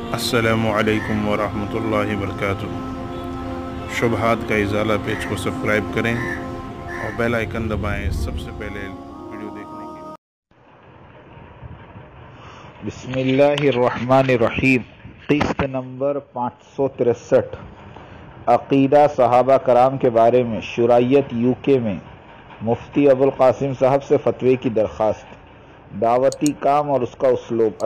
السلام علیکم ورحمۃ اللہ وبرکاتہ۔ شبہات کا ازالہ پیج کو سبسکرائب کریں اور بیل آئیکن دبائیں سب سے پہلے ویڈیو دیکھنے کے لیے۔ بسم اللہ الرحمن الرحیم۔ قسط نمبر 563، عقیدہ صحابہ کرام کے بارے میں شرعیت UK میں مفتی ابوالقاسم صاحب سے فتوے کی درخواست۔ دعوتی کام اور اس کا اسلوب۔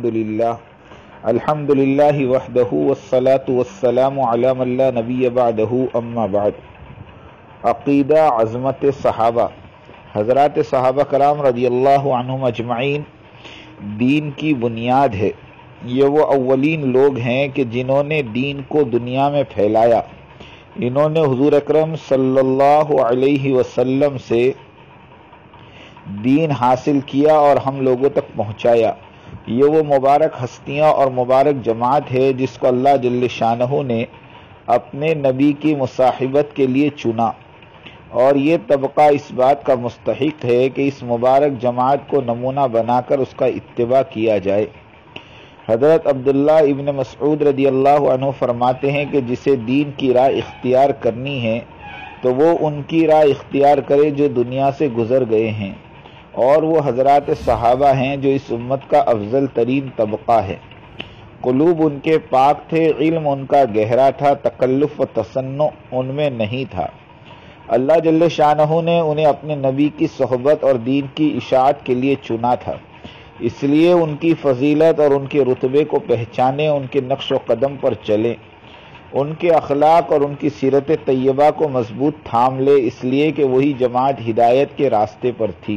الحمدللہ وحدہ والصلاة والسلام علی من لا نبی بعدہ، اما بعد۔ عقیدہ عظمت صحابہ۔ حضرات صحابہ کرام رضی اللہ عنہم اجمعین دین کی بنیاد ہے۔ یہ وہ اولین لوگ ہیں کہ جنہوں نے دین کو دنیا میں پھیلایا۔ انہوں نے حضور اکرم صلی اللہ علیہ وسلم سے دین حاصل کیا اور ہم لوگوں تک پہنچایا۔ یہ وہ مبارک ہستیاں اور مبارک جماعت ہے جس کو اللہ جل شانہ نے اپنے نبی کی مصاحبت کے لیے چنا، اور یہ طبقہ اس بات کا مستحق ہے کہ اس مبارک جماعت کو نمونہ بنا کر اس کا اتباع کیا جائے۔ حضرت عبداللہ ابن مسعود رضی اللہ عنہ فرماتے ہیں کہ جسے دین کی راہ اختیار کرنی ہے تو وہ ان کی راہ اختیار کرے جو دنیا سے گزر گئے ہیں، اور وہ حضرات صحابہ ہیں جو اس امت کا افضل ترین طبقہ ہے۔ قلوب ان کے پاک تھے، علم ان کا گہرا تھا، تکلف و تصنع ان میں نہیں تھا۔ اللہ جل شانہ نے انہیں اپنے نبی کی صحبت اور دین کی اشاعت کے لیے چنا تھا، اس لیے ان کی فضیلت اور ان کے رتبے کو پہچانے، ان کے نقش و قدم پر چلیں، ان کے اخلاق اور ان کی سیرت طیبہ کو مضبوط تھام لے، اس لیے کہ وہی جماعت ہدایت کے راستے پر تھی۔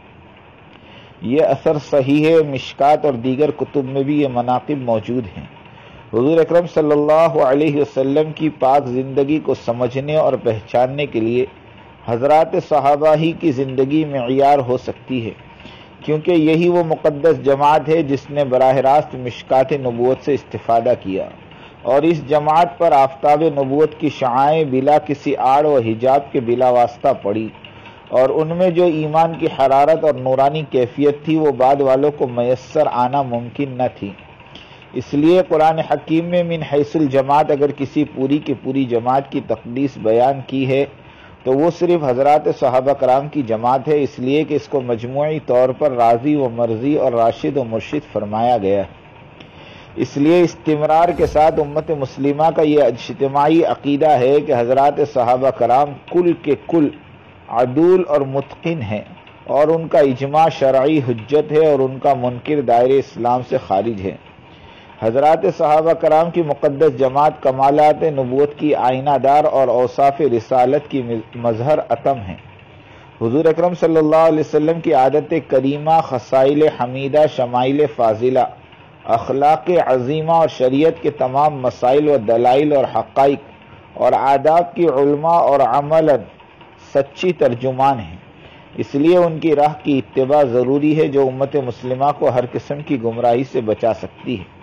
یہ اثر صحیح ہے، مشکات اور دیگر کتب میں بھی یہ مناقب موجود ہیں۔ حضور اکرم صلی اللہ علیہ وسلم کی پاک زندگی کو سمجھنے اور پہچاننے کے لیے حضرات صحابہ ہی کی زندگی معیار ہو سکتی ہے، کیونکہ یہی وہ مقدس جماعت ہے جس نے براہ راست مشکات نبوت سے استفادہ کیا، اور اس جماعت پر آفتاب نبوت کی شعاعیں بلا کسی آڑ و حجاب کے بلا واسطہ پڑی، اور ان میں جو ایمان کی حرارت اور نورانی کیفیت تھی وہ بعد والوں کو میسر آنا ممکن نہ تھی۔ اس لیے قرآن حکیم میں من حیث الجماعت اگر کسی پوری کی پوری جماعت کی تقدیس بیان کی ہے تو وہ صرف حضرات صحابہ کرام کی جماعت ہے، اس لیے کہ اس کو مجموعی طور پر راضی و مرضی اور راشد و مرشد فرمایا گیا ہے۔ اس لیے استمرار کے ساتھ امت مسلمہ کا یہ اجتماعی عقیدہ ہے کہ حضرات صحابہ کرام کل کے کل عدول اور متقن ہیں، اور ان کا اجماع شرعی حجت ہے اور ان کا منکر دائرے اسلام سے خارج ہے۔ حضرات صحابہ کرام کی مقدس جماعت کمالات نبوت کی آئینہ دار اور اوصاف رسالت کی مظہر اتم ہیں۔ حضور اکرم صلی اللہ علیہ وسلم کی عادت کریمہ، خصائل حمیدہ، شمائل فاضلہ، اخلاق عظیمہ اور شریعت کے تمام مسائل و دلائل اور حقائق اور آداب کی علماء اور عملاً سچی ترجمان ہیں، اس لیے ان کی راہ کی اتباع ضروری ہے جو امت مسلمہ کو ہر قسم کی گمراہی سے بچا سکتی ہے۔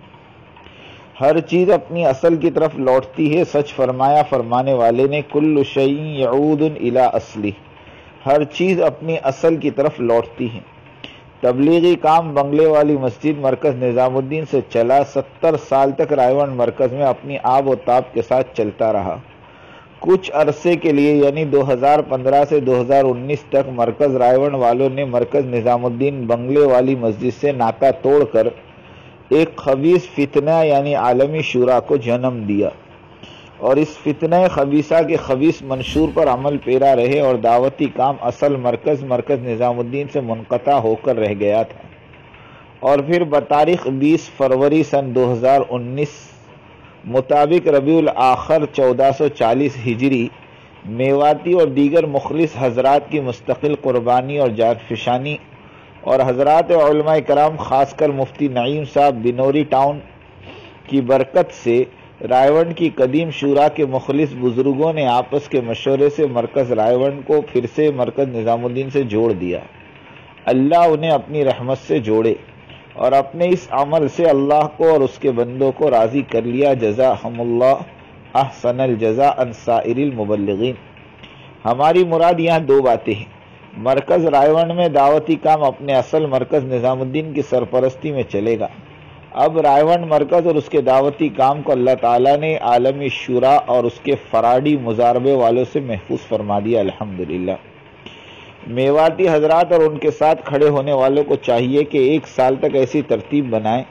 ہر چیز اپنی اصل کی طرف لوٹتی ہے، سچ فرمایا فرمانے والے نے، کل شیء یعود الی اصلہ، ہر چیز اپنی اصل کی طرف لوٹتی ہے۔ تبلیغی کام بنگلے والی مسجد مرکز نظام الدین سے چلا، 70 سال تک رائے مرکز میں اپنی آب و تاب کے ساتھ چلتا رہا۔ کچھ عرصے کے لیے یعنی 2015 سے 2019 تک مرکز رائے والوں نے مرکز نظام الدین بنگلے والی مسجد سے ناکہ توڑ کر ایک خبیث فتنہ یعنی عالمی شورا کو جنم دیا، اور اس فتنہ خبیثہ کے خبیث منشور پر عمل پیرا رہے، اور دعوتی کام اصل مرکز نظام الدین سے منقطع ہو کر رہ گیا تھا۔ اور پھر بتاریخ 20 فروری سن 2019 مطابق ربیع الاخر 1440 ہجری میواتی اور دیگر مخلص حضرات کی مستقل قربانی اور جانفشانی اور حضرات علماء کرام خاص کر مفتی نعیم صاحب بنوری ٹاؤن کی برکت سے رائے کی قدیم شورا کے مخلص بزرگوں نے آپس کے مشورے سے مرکز رائے کو پھر سے مرکز نظام الدین سے جوڑ دیا۔ اللہ انہیں اپنی رحمت سے جوڑے، اور اپنے اس عمل سے اللہ کو اور اس کے بندوں کو راضی کر لیا۔ جزاہم اللہ احسن الجزاء عن سائر المبلغین۔ ہماری مراد یہاں دو باتیں ہیں۔ مرکز رائے میں دعوتی کام اپنے اصل مرکز نظام الدین کی سرپرستی میں چلے گا، اب رائیونڈ مرکز اور اس کے دعوتی کام کو اللہ تعالیٰ نے عالمی شورا اور اس کے فراڈی مزاربے والوں سے محفوظ فرما دیا، الحمدللہ۔ میواتی حضرات اور ان کے ساتھ کھڑے ہونے والوں کو چاہیے کہ 1 سال تک ایسی ترتیب بنائیں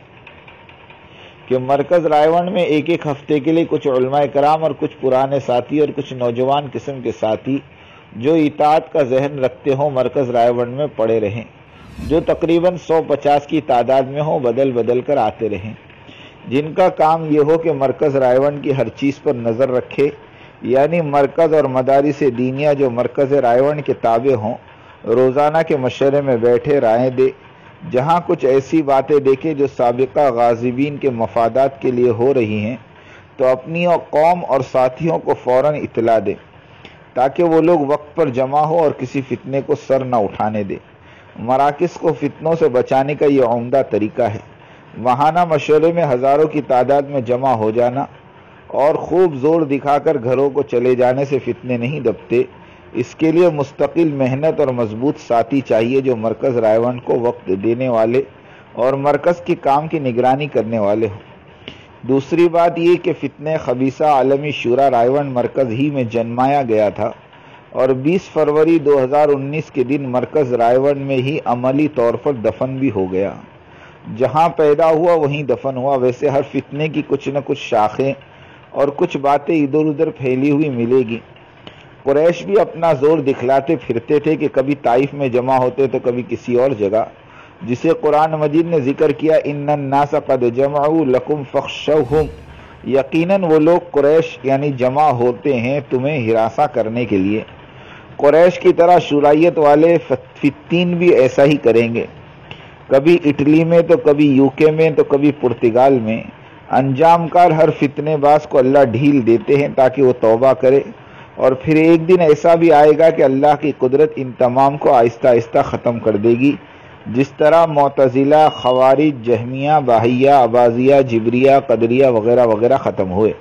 کہ مرکز رائیونڈ میں ایک ہفتے کے لیے کچھ علماء کرام اور کچھ پرانے ساتھی اور کچھ نوجوان قسم کے ساتھی جو اطاعت کا ذہن رکھتے ہوں مرکز رائیونڈ میں پڑے رہیں، جو تقریباً 150 کی تعداد میں ہوں، بدل بدل کر آتے رہیں، جن کا کام یہ ہو کہ مرکز رائیونڈ کی ہر چیز پر نظر رکھے، یعنی مرکز اور مدارس دینیہ جو مرکز رائیونڈ کے تابع ہوں روزانہ کے مشورے میں بیٹھے رائے دے، جہاں کچھ ایسی باتیں دیکھے جو سابقہ غازبین کے مفادات کے لیے ہو رہی ہیں تو اپنی قوم اور ساتھیوں کو فوراً اطلاع دے تاکہ وہ لوگ وقت پر جمع ہو اور کسی فتنے کو سر نہ اٹھانے دے۔ مراکز کو فتنوں سے بچانے کا یہ عمدہ طریقہ ہے۔ ماہانہ مشورے میں ہزاروں کی تعداد میں جمع ہو جانا اور خوب زور دکھا کر گھروں کو چلے جانے سے فتنے نہیں دبتے، اس کے لیے مستقل محنت اور مضبوط ساتھی چاہیے جو مرکز رائیونڈ کو وقت دینے والے اور مرکز کے کام کی نگرانی کرنے والے ہوں۔ دوسری بات یہ کہ فتنہ خبیثہ عالمی شورا رائیونڈ مرکز ہی میں جنمایا گیا تھا اور 20 فروری 2019 کے دن مرکز رائیونڈ میں ہی عملی طور پر دفن بھی ہو گیا۔ جہاں پیدا ہوا وہیں دفن ہوا۔ ویسے ہر فتنے کی کچھ نہ کچھ شاخیں اور کچھ باتیں ادھر ادھر پھیلی ہوئی ملے گی۔ قریش بھی اپنا زور دکھلاتے پھرتے تھے کہ کبھی طائف میں جمع ہوتے تو کبھی کسی اور جگہ، جسے قرآن مجید نے ذکر کیا ان الناس قد جمعوا لکم فاخشوہم، یقیناً وہ لوگ قریش یعنی جمع ہوتے ہیں تمہیں ہراساں کرنے کے لیے۔ قریش کی طرح شورائیت والے فتین بھی ایسا ہی کریں گے، کبھی اٹلی میں تو کبھی UK میں تو کبھی پرتگال میں۔ انجام کار ہر فتنے باز کو اللہ ڈھیل دیتے ہیں تاکہ وہ توبہ کرے، اور پھر ایک دن ایسا بھی آئے گا کہ اللہ کی قدرت ان تمام کو آہستہ آہستہ ختم کر دے گی، جس طرح معتزلہ، خوارج، جہمیہ، باہیہ، عباضیہ، جبریہ، قدریہ وغیرہ وغیرہ ختم ہوئے۔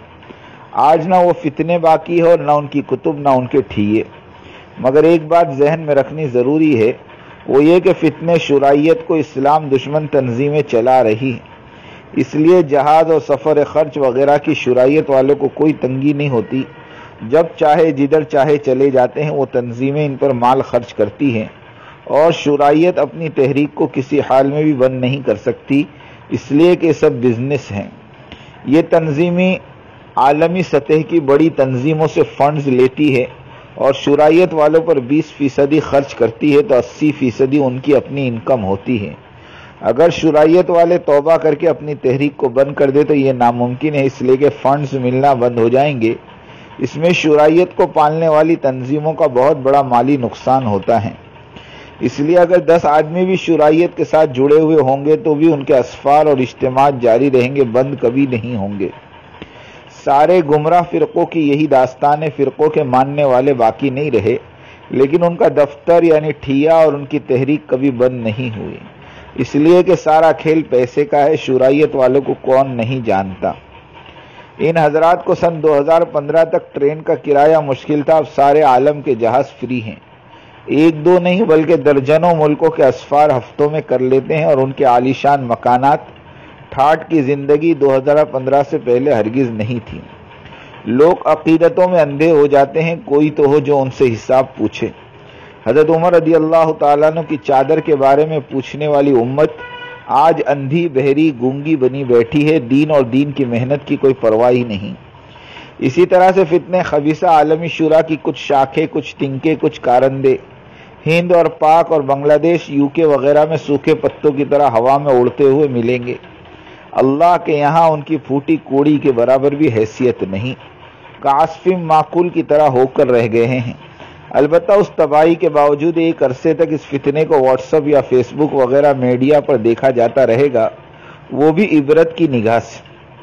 آج نہ وہ فتنے باقی ہے اور نہ ان کی کتب نہ ان کے ٹھیے۔ مگر ایک بات ذہن میں رکھنی ضروری ہے، وہ یہ کہ فتنے شورائیت کو اسلام دشمن تنظیمیں چلا رہی ہیں، اس لیے جہاد اور سفر خرچ وغیرہ کی شورائیت والوں کو کوئی تنگی نہیں ہوتی۔ جب چاہے جدھر چاہے چلے جاتے ہیں، وہ تنظیمیں ان پر مال خرچ کرتی ہیں اور شورائیت اپنی تحریک کو کسی حال میں بھی بند نہیں کر سکتی، اس لیے کہ سب بزنس ہیں۔ یہ تنظیمیں عالمی سطح کی بڑی تنظیموں سے فنڈز لیتی ہے اور شورائیت والوں پر 20% خرچ کرتی ہے تو 80% ان کی اپنی انکم ہوتی ہے۔ اگر شورائیت والے توبہ کر کے اپنی تحریک کو بند کر دے تو یہ ناممکن ہے، اس لیے کہ فنڈز ملنا بند ہو جائیں گے۔ اس میں شورائیت کو پالنے والی تنظیموں کا بہت بڑا مالی نقصان ہوتا ہے۔ اس لیے اگر 10 آدمی بھی شورائیت کے ساتھ جڑے ہوئے ہوں گے تو بھی ان کے اسفار اور اجتماعات جاری رہیں گے، بند کبھی نہیں ہوں گے۔ سارے گمراہ فرقوں کی یہی داستان ہے، فرقوں کے ماننے والے باقی نہیں رہے، لیکن ان کا دفتر یعنی ٹھیا اور ان کی تحریک کبھی بند نہیں ہوئی، اس لیے کہ سارا کھیل پیسے کا ہے۔ شورائیت والوں کو کون نہیں جانتا۔ ان حضرات کو سن 2015 تک ٹرین کا کرایہ مشکل تھا، اب سارے عالم کے جہاز فری ہیں۔ 1-2 نہیں بلکہ درجنوں ملکوں کے اسفار ہفتوں میں کر لیتے ہیں اور ان کے عالیشان مکانات۔ ٹھاٹ کی زندگی 2015 سے پہلے ہرگز نہیں تھی۔ لوگ عقیدتوں میں اندھے ہو جاتے ہیں، کوئی تو ہو جو ان سے حساب پوچھے۔ حضرت عمر رضی اللہ تعالیٰ عنہ کی چادر کے بارے میں پوچھنے والی امت آج اندھی، بہری، گونگی بنی بیٹھی ہے، دین اور دین کی محنت کی کوئی پرواہ ہی نہیں۔ اسی طرح سے فتنے خبیثہ عالمی شورا کی کچھ شاخیں، کچھ تنکے، کچھ کارندے ہند اور پاک اور بنگلہ دیش، UK وغیرہ میں سوکھے پتوں کی طرح ہوا میں اڑتے ہوئے ملیں گے۔ اللہ کے یہاں ان کی پھوٹی کوڑی کے برابر بھی حیثیت نہیں، کعصف معقول کی طرح ہو کر رہ گئے ہیں۔ البتہ اس تباہی کے باوجود ایک عرصے تک اس فتنے کو واٹس ایپ یا فیس بک وغیرہ میڈیا پر دیکھا جاتا رہے گا، وہ بھی عبرت کی نگاہ سے۔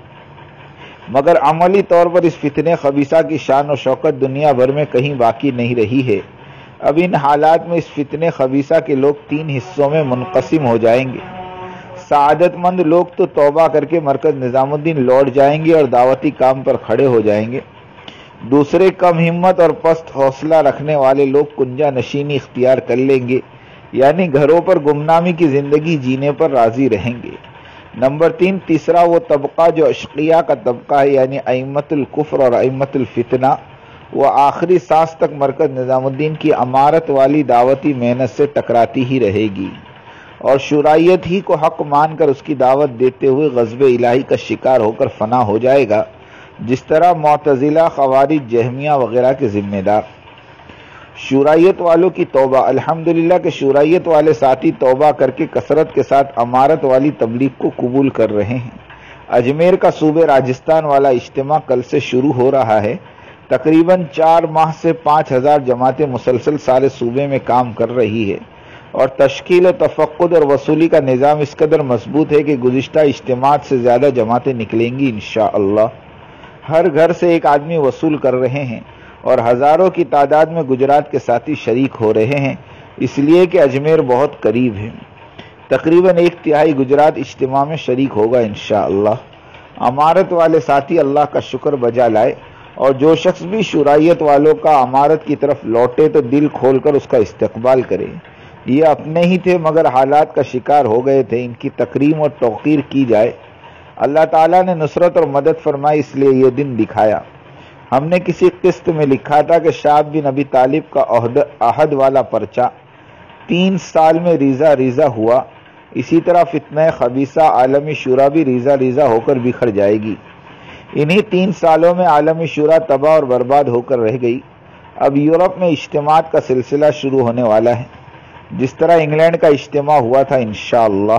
مگر عملی طور پر اس فتنے خبیثہ کی شان و شوکت دنیا بھر میں کہیں باقی نہیں رہی ہے۔ اب ان حالات میں اس فتنے خبیثہ کے لوگ 3 حصوں میں منقسم ہو جائیں گے۔ سعادت مند لوگ تو توبہ کر کے مرکز نظام الدین لوٹ جائیں گے اور دعوتی کام پر کھڑے ہو جائیں گے۔ دوسرے کم ہمت اور پست حوصلہ رکھنے والے لوگ کنجا نشینی اختیار کر لیں گے، یعنی گھروں پر گمنامی کی زندگی جینے پر راضی رہیں گے۔ نمبر 3، تیسرا وہ طبقہ جو اشقیاء کا طبقہ ہے، یعنی ائمۃ الکفر اور ائمۃ الفتنہ، وہ آخری سانس تک مرکز نظام الدین کی امارت والی دعوتی محنت سے ٹکراتی ہی رہے گی اور شورائیت ہی کو حق مان کر اس کی دعوت دیتے ہوئے غضب الہی کا شکار ہو کر فنا ہو جائے گا، جس طرح معتزلہ، خوارج، جہمیہ وغیرہ کے ذمہ دار۔ شورائیت والوں کی توبہ، الحمدللہ کہ شورائیت والے ساتھی توبہ کر کے کثرت کے ساتھ امارت والی تبلیغ کو قبول کر رہے ہیں۔ اجمیر کا صوبے راجستھان والا اجتماع کل سے شروع ہو رہا ہے۔ تقریباً 4 ماہ سے 5000 جماعتیں مسلسل سارے صوبے میں کام کر رہی ہے اور تشکیل و تفقد اور وصولی کا نظام اس قدر مضبوط ہے کہ گزشتہ اجتماعات سے زیادہ جماعتیں نکلیں گی انشاءاللہ۔ ہر گھر سے ایک آدمی وصول کر رہے ہیں اور ہزاروں کی تعداد میں گجرات کے ساتھی شریک ہو رہے ہیں، اس لیے کہ اجمیر بہت قریب ہے۔ تقریباً 1/3 گجرات اجتماع میں شریک ہوگا انشاءاللہ۔ امارت والے ساتھی اللہ کا شکر بجا لائے اور جو شخص بھی شورائیت والوں کا امارت کی طرف لوٹے تو دل کھول کر اس کا استقبال کرے۔ یہ اپنے ہی تھے مگر حالات کا شکار ہو گئے تھے، ان کی تکریم اور توقیر کی جائے۔ اللہ تعالیٰ نے نصرت اور مدد فرمائی، اس لیے یہ دن دکھایا۔ ہم نے کسی قسط میں لکھا تھا کہ شعب بن ابی طالب کا عہد والا پرچہ 3 سال میں ریزہ ریزہ ہوا، اسی طرح فتنہ خبیثہ عالمی شورا بھی ریزہ ریزہ ہو کر بکھر جائے گی۔ انہی 3 سالوں میں عالمی شورا تباہ اور برباد ہو کر رہ گئی۔ اب یورپ میں اجتماعات کا سلسلہ شروع ہونے والا ہے، جس طرح انگلینڈ کا اجتماع ہوا تھا انشاءاللہ۔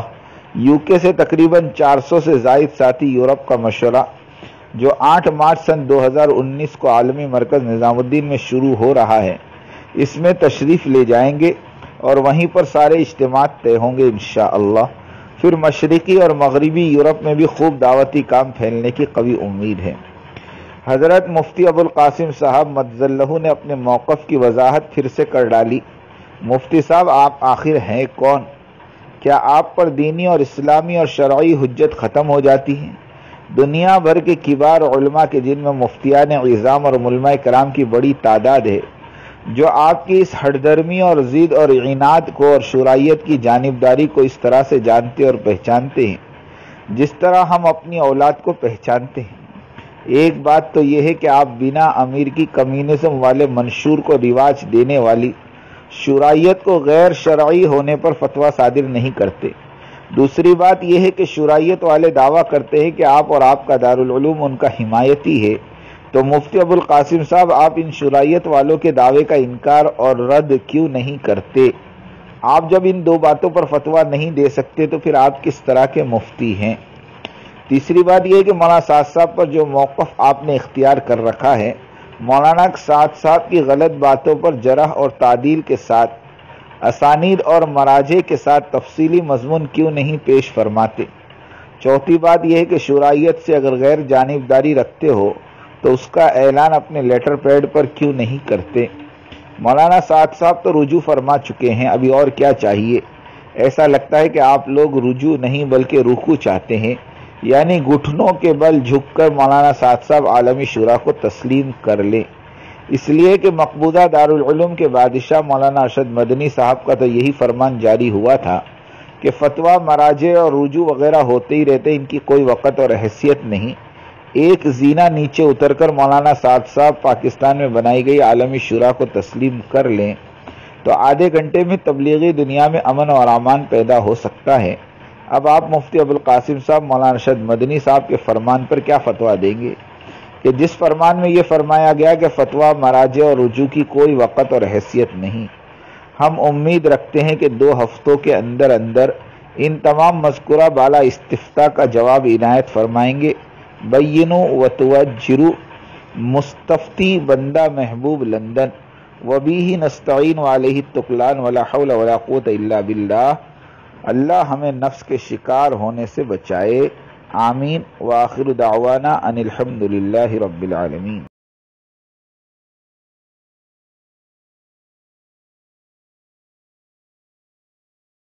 UK سے تقریباً 400 سے زائد ساتھی یورپ کا مشورہ جو 8 مارچ سن 2019 کو عالمی مرکز نظام الدین میں شروع ہو رہا ہے، اس میں تشریف لے جائیں گے اور وہیں پر سارے اجتماعات طے ہوں گے انشاءاللہ۔ پھر مشرقی اور مغربی یورپ میں بھی خوب دعوتی کام پھیلنے کی قوی امید ہے۔ حضرت مفتی ابوالقاسم صاحب مدظلہ نے اپنے موقف کی وضاحت پھر سے کر ڈالی۔ مفتی صاحب، آپ آخر ہیں کون؟ کیا آپ پر دینی اور اسلامی اور شرعی حجت ختم ہو جاتی ہے؟ دنیا بھر کے کبار علماء کے جن میں مفتیان اعظام اور علماء کرام کی بڑی تعداد ہے، جو آپ کی اس ہٹ درمی اور ضد اور عناد کو اور شورائیت کی جانبداری کو اس طرح سے جانتے اور پہچانتے ہیں جس طرح ہم اپنی اولاد کو پہچانتے ہیں۔ ایک بات تو یہ ہے کہ آپ بنا امیر کی کمیونزم والے منشور کو رواج دینے والی شورائیت کو غیر شرعی ہونے پر فتویٰ صادر نہیں کرتے۔ دوسری بات یہ ہے کہ شورائیت والے دعویٰ کرتے ہیں کہ آپ اور آپ کا دارالعلوم ان کا حمایتی ہے، تو مفتی ابوالقاسم صاحب، آپ ان شورائیت والوں کے دعوے کا انکار اور رد کیوں نہیں کرتے؟ آپ جب ان 2 باتوں پر فتویٰ نہیں دے سکتے تو پھر آپ کس طرح کے مفتی ہیں؟ تیسری بات یہ ہے کہ مولانا سعد صاحب پر جو موقف آپ نے اختیار کر رکھا ہے، مولانا سعد صاحب کی غلط باتوں پر جرح اور تعدیل کے ساتھ اسانید اور مراجع کے ساتھ تفصیلی مضمون کیوں نہیں پیش فرماتے؟ چوتھی بات یہ ہے کہ شورائیت سے اگر غیر جانبداری رکھتے ہو تو اس کا اعلان اپنے لیٹر پیڈ پر کیوں نہیں کرتے؟ مولانا سعد صاحب تو رجوع فرما چکے ہیں، ابھی اور کیا چاہیے؟ ایسا لگتا ہے کہ آپ لوگ رجوع نہیں بلکہ رکوع چاہتے ہیں، یعنی گھٹنوں کے بل جھک کر مولانا سعد صاحب عالمی شورا کو تسلیم کر لیں۔ اس لیے کہ مقبوضہ دارالعلوم کے بادشاہ مولانا ارشد مدنی صاحب کا تو یہی فرمان جاری ہوا تھا کہ فتویٰ، مراجع اور رجوع وغیرہ ہوتے ہی رہتے، ان کی کوئی وقت اور حیثیت نہیں۔ ایک زینہ نیچے اتر کر مولانا سعد صاحب پاکستان میں بنائی گئی عالمی شورا کو تسلیم کر لیں تو آدھے گھنٹے میں تبلیغی دنیا میں امن اور امان پیدا ہو سکتا ہے۔ اب آپ مفتی ابوالقاسم صاحب مولانا ارشد مدنی صاحب کے فرمان پر کیا فتویٰ دیں گے کہ جس فرمان میں یہ فرمایا گیا کہ فتویٰ، مراجع اور رجوع کی کوئی وقت اور حیثیت نہیں؟ ہم امید رکھتے ہیں کہ 2 ہفتوں کے اندر اندر ان تمام مذکورہ بالا استفتاء کا جواب عنایت فرمائیں گے۔ بینو و توجرو، مستفتی بندہ محبوب لندن، وبیہ نستعین وعلیہ التکلان ولا حول ولا قوت الا باللہ۔ اللہ ہمیں نفس کے شکار ہونے سے بچائے، آمین۔ وآخر دعوانا ان الحمد للہ رب العالمین۔